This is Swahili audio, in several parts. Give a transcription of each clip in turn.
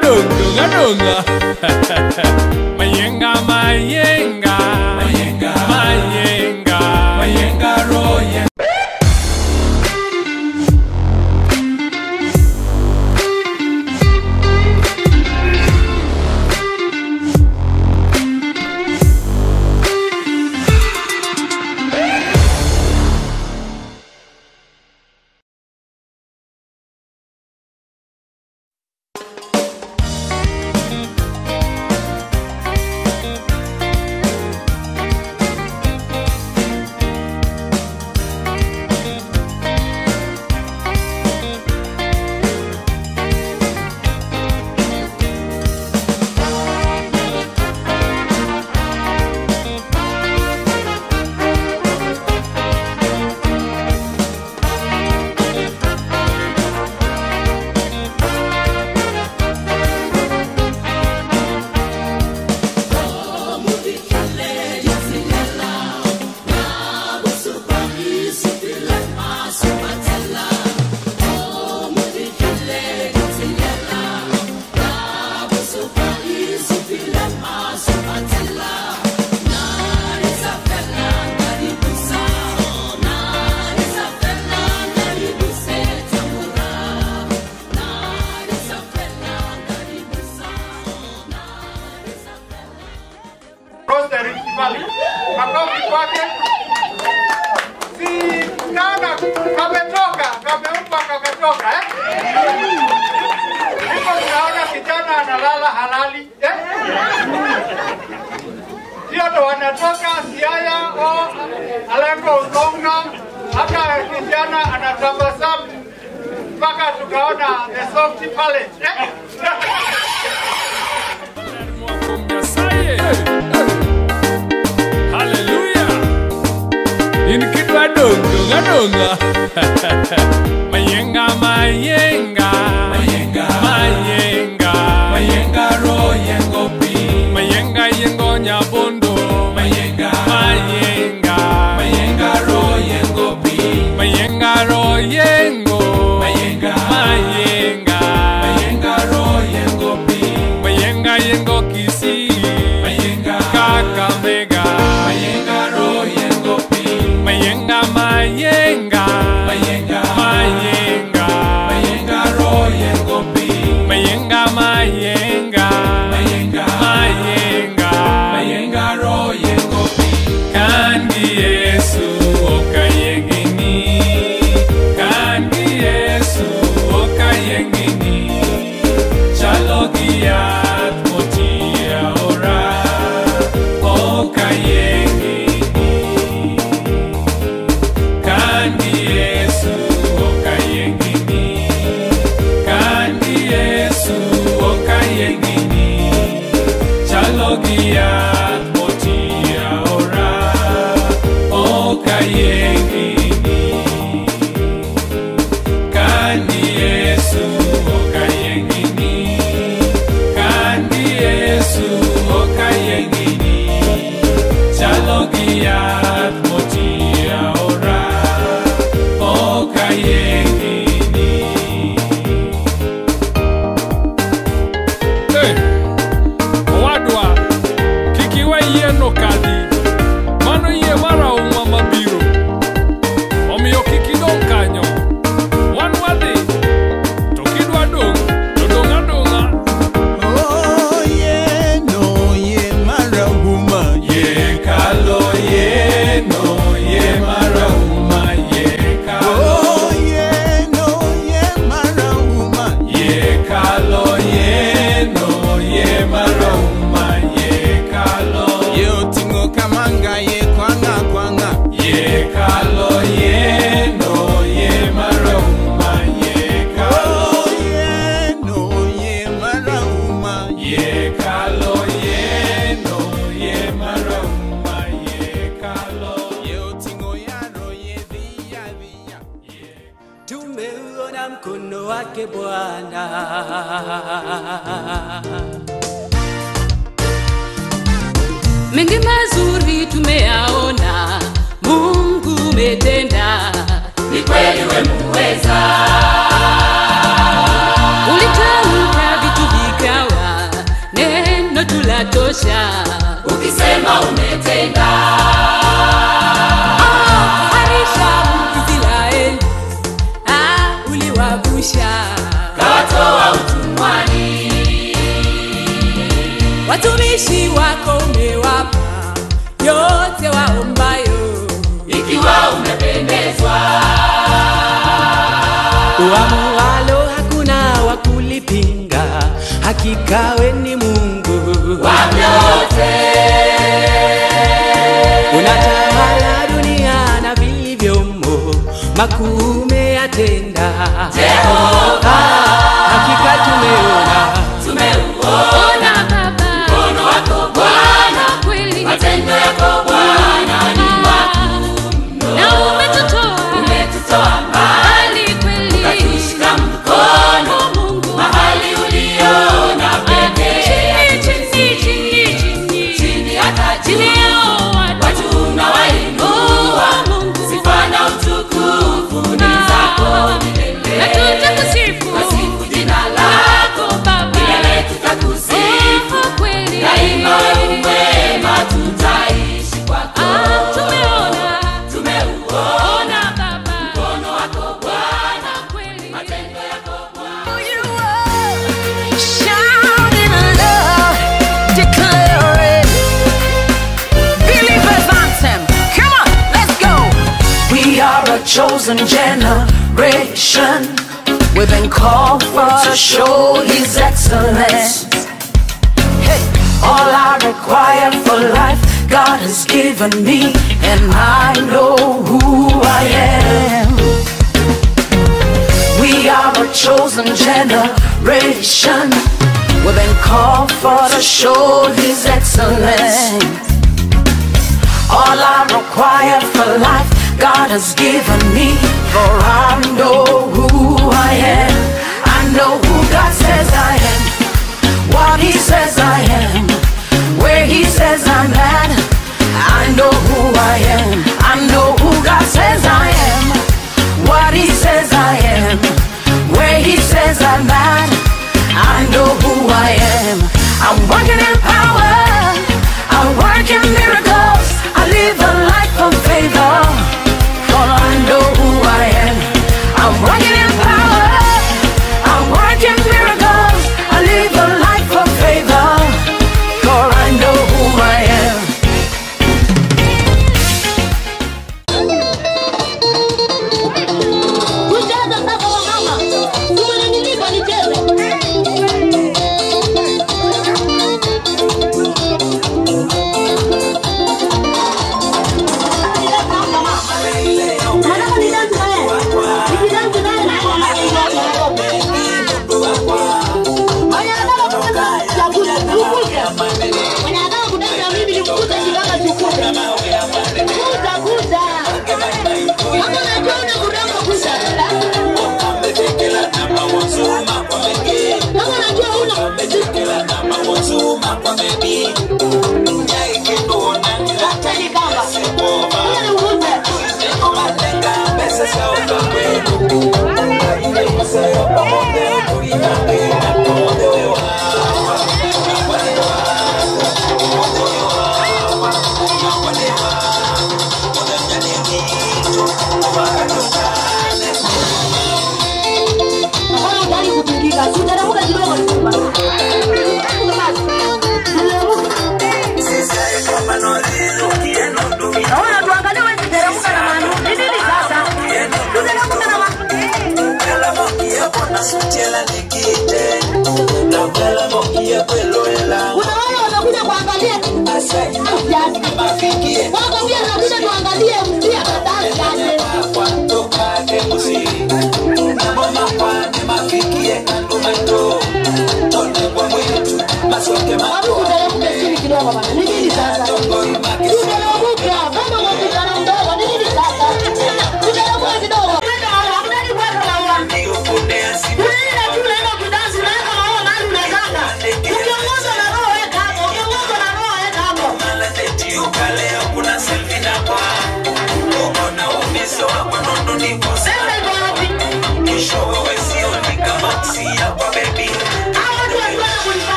dunga dunga. Mayenga mayenga mayenga mayenga mayenga roye. Makofi kwake. Si kana kametoka, kametoka Niko tunaona kijana analala halali Sio ndo wanatoka Siaya o Alengo Ukonga, hata kijana anatabasamu mpaka tukaona the soft palate Inikidwa dunga dunga. Mayenga mayenga mayenga mayenga mayenga roye ngopi. Mayenga yengo nyabondo. Mayenga mayenga mayenga roye ngopi. Mayenga roye ngo. Mayenga mayenga mayenga roye ngopi. Mayenga yengo kisi. Mayenga Kakamega. Mayenga roye ngopi. Mayenga mayenga mayenga mayenga mayenga roye ngopi. Mayenga mayenga mayenga mayenga mayenga roye ngopi. Kandi Yesu okayengini. Kandi Yesu okayengini. Chalogiat motia ora okayengini. Kandi Yesu okayengini. Kandi Yesu okayengini. Chalogiat motia ora okayengini. Kandi Yesu okayengini. Kandi Yesu okayengini. Chalogiat motia ora okayengini. Hey, wadwa kikiwa yeno kadi mano ye mara umwa mabiro omiyo kikidong kanyo wan wadhi to kidwa dong to dong adonga. Oh yeah, no yeah, marahuma Ye kalo ye no ye mara uma ye kalo. Oh yeah, no yeah, marahuma Ye kalo ye no ye mara uma ye kalo. Yo tingo kamanga ye kwanga kwanga Ye kalo ye no ye mara uma ye kalo. Oh yeah, no yeah, marahuma Ye kalo ye no ye mara uma ye kalo. Yo tingo yaro ye via via Tumeuona mkono wake Bwana. Mengi mazuri tumeyaona, Mungu umetenda. Ni kweli wewe muweza. Ulitamka vitu vika Utumishi wako umewapa yote waombayo, ikiwa umependezwa. Uamualo hakuna wa kulipinga, hakika we ni Mungu wa vyote. Unatawala dunia na vilivyomo, makuu umeyatenda Jehova. Hakika tumeuona Baba mkono wako Bwana, kweli matendo yako Bwana ni makuu, na umetutoa mbali kweli, ukatushika mkono Mungu mahali uliona pekee. Chini hata juu watu unawainua, sifa na utukufu ni zako milele, na tutakusifu jina lako Baba, milele tutakusifu kweli, daima wewe mwema, tutaishi kwako. Tumeuona Baba mkono wako Bwana, kweli matendo yako Bwana. Shout in love, declare it. Believers anthem. Come on, let's go. We are a chosen generation. We've been called to show His excellence. Hey, all I require for life, God has given me, and I know who I am. We are a chosen generation. We've been called to show His excellence. All I require for life, God has given me, for I know who I am. I know who God says I am, what He says I am, where He says I'm at. I know who I am. I know who God says I am, what He says I am, where He says I'm at. I know who I am. I'm working in power, I work in miracles, I live a life of favor, for I know who I am. I'm working in power, I work in miracles, I live a life of favor, for I know who I am.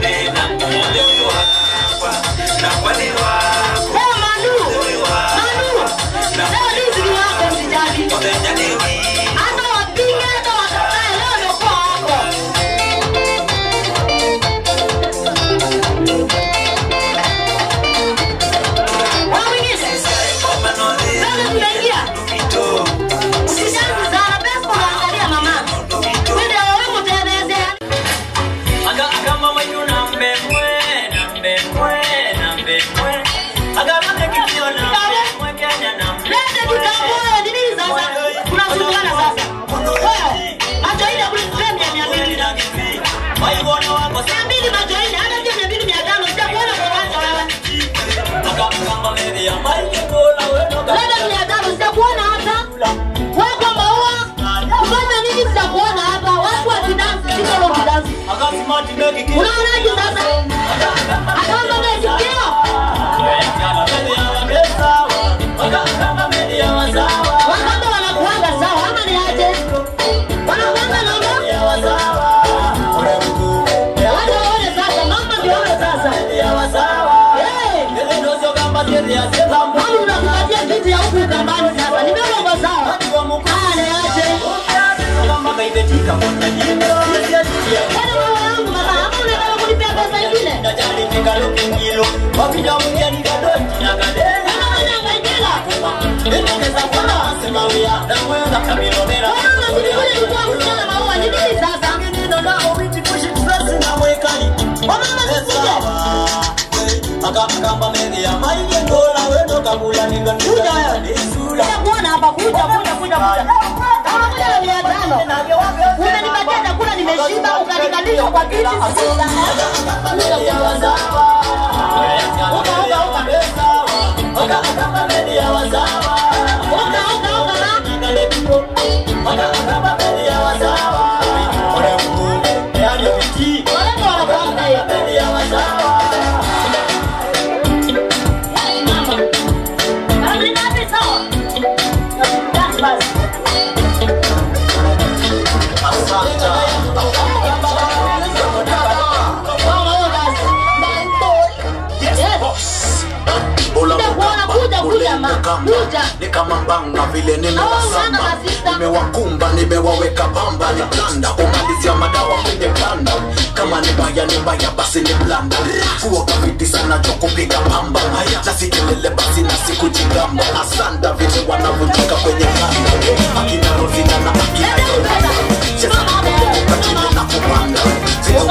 Nikamambanga vile nimewasamba, nimewakumba, nimewaweka bamba, ni blanda, umalizia madawa kwenye blanda. Kama ni mbaya basi ni blanda. Kuoga viti sana jo kupiga pamba, na si kelele basi na siku jigamba. Asanda vile wanavunjika kwenye kanda, akina Rosina na akina Yolanda. Cheza kukuka chini na kupanda, zito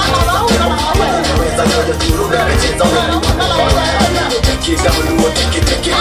weza yoyo turube mecheza wena. Take it down, luo take it down.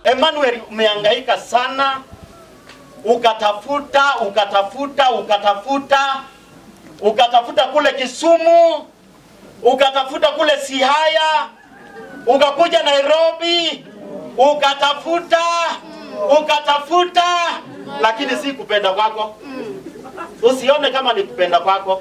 Emmanuel, umehangaika sana, ukatafuta kule Kisumu, ukatafuta kule Siaya, ukakuja Nairobi, ukatafuta, lakini si kupenda kwako. Usione kama ni kupenda kwako.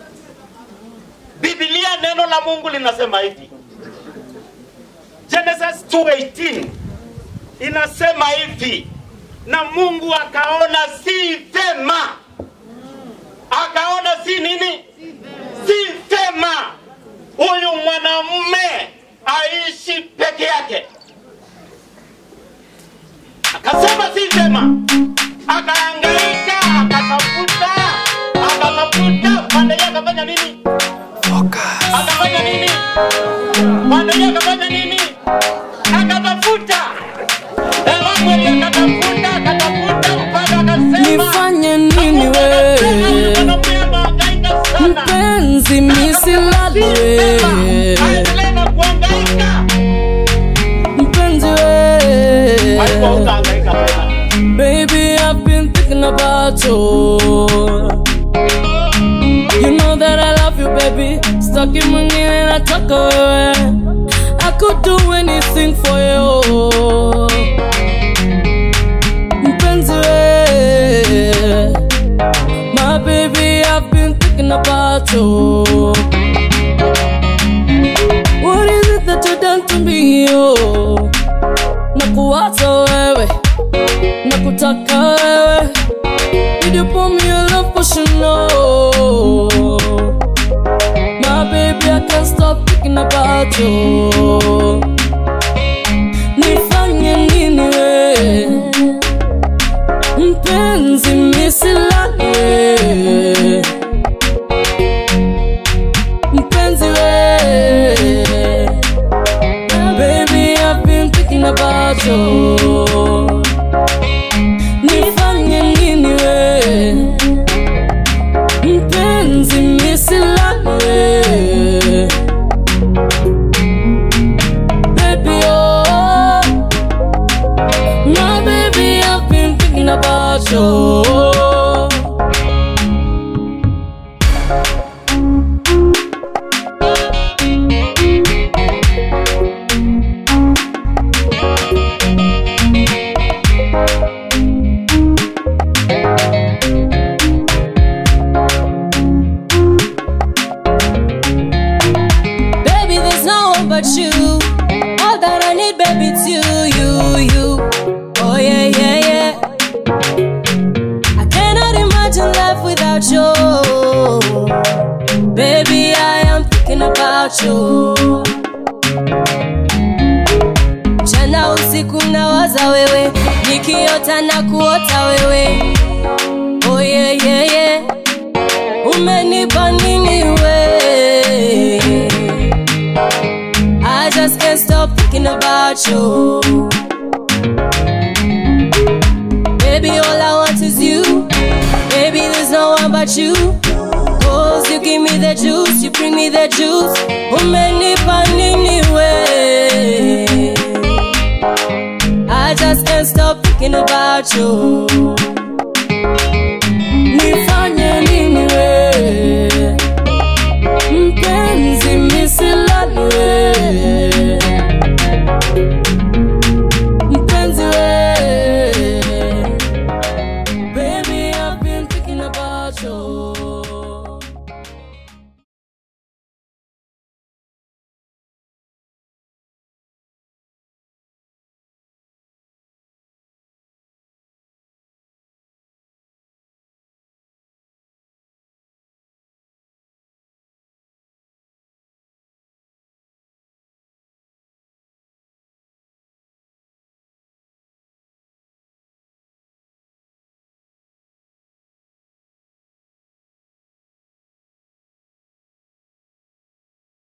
Biblia, neno la Mungu linasema hivi. Genesis 2:18 inasema hivi, na Mungu akaona si vema. Akaona si nini? Si vema huyu mwanamume aishi peke yake. Akasema si vema. Akahangaika, akatafuta, pande yake akafanya nini? Akafanya nini? Pande yake akafanya nini? Akatafuta. Emmanuel akatafuta mpaka akasema nifanye nini wewe? Mpenzi misilale. Mpenzi wewe. Baby, I've been thinking about you. You know that I love you, baby. Stuck in my knee and I talk away. I could do anything for you. Mpenzi wewe. My baby, I've been thinking about you. What is it that you done to me, oh? Nakuwaza wewe, nakutaka wewe. Did you pour me a love potion, no? My baby, I can't stop thinking about you. Nifanye nini wewe? Mpenzi misilale. Mpenzi wewe. Baby, I've been thinking about you. Nifanye nini wewe? Mpenzi misilale. Baby, oh, my baby, I've been thinking about you. Baby, there's no one but you. All that I need, baby, it's you. Oh yeah, yeah, yeah. I cannot imagine life without you. Baby, I am thinking about you. Jana usiku nawaza wewe, nikiota na kuota wewe. Oh yeah, yeah, yeah. Umenipa nini wewe? I just can't stop thinking about you. Baby, all I want is you. Baby, there's no one but you. Cause you give me the juice, you bring me the juice. Umenipa nini wewe? I just can't stop thinking about you.